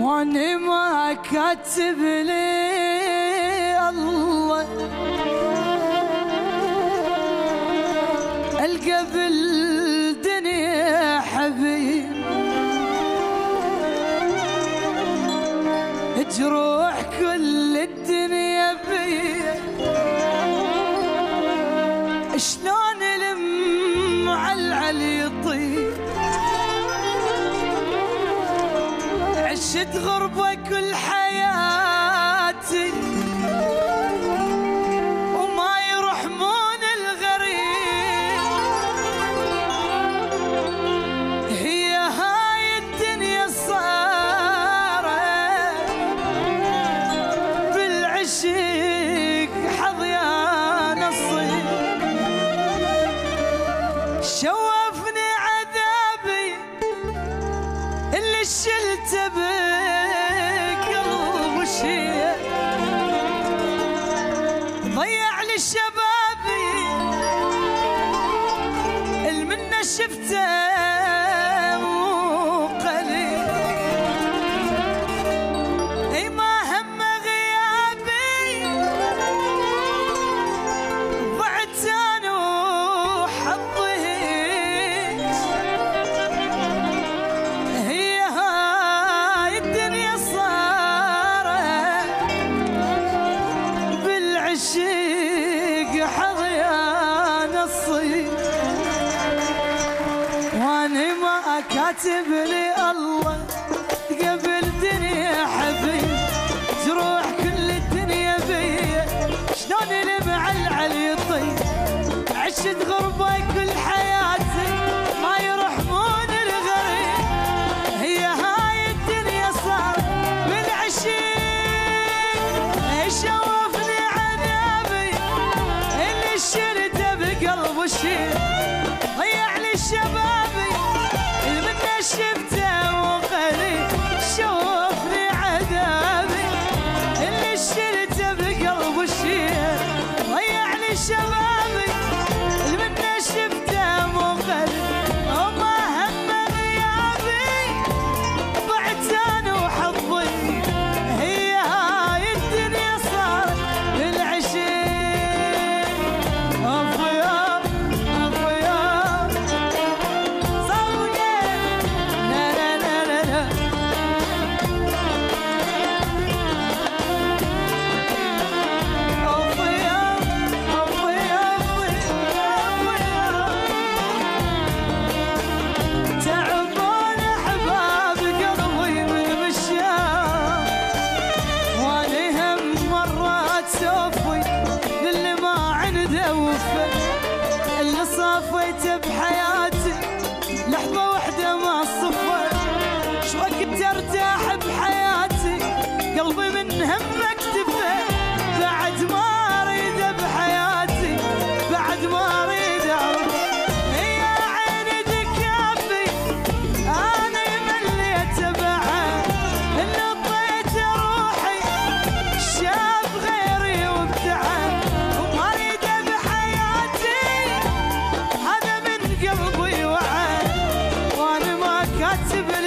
واني ما كاتب لي الله القى بالدنيا حبيب جروح كل الدنيا بيا شلون لم على يطيب عشت غربة كل حياتي وما يرحمون الغريب هي هاي الدنيا صارت بالعشق حظ يا نصيب شوفني عذابي اللي شلته بقلب وشيء ضيع لي شبابي المنه شفته مو قليل اي ما هم غيابي ضعت انا وحظي هي هاي الدنيا صارت بالعشق حظ يا نصيب واني ما كاتب لي الله قبل دنيا حبيب جروح كل الدنيا بيا شلون المعلعل يطيب عشت غربة كل حياتي ما يرحمون الغريب هي هاي الدنيا صارت بالعشق شوفني عذابي اللي شلته بقلب وشيل ضيع لي شبابي المنه شفته وقليل شوفني عذابي اللي شلته بقلب وشيل ضيع لي شبابي المنه شفته وقليل وما هم غيابي ضعت انا وحظي هي هاي الدنيا صارت بالعشق افيا افيا صوقي لا لا لا لا لا افيا افيا تعبان احباب قلبي من مشيان واني هم مرات سوفي للي ما عنده وفا اللي صافيته بحياتي لحظة واحدة ما صفى شو وقت ارتاح بحياتي قلبي من همك اكتفى بعد ما اريد بحياتي بعد ما اريد اعرف هي عيني دكافي انا مليت بعد اللي طيت روحي شاف غيري وابتعد وما اريد بحياتي هذا من قلبي وعد وانا ما كاتب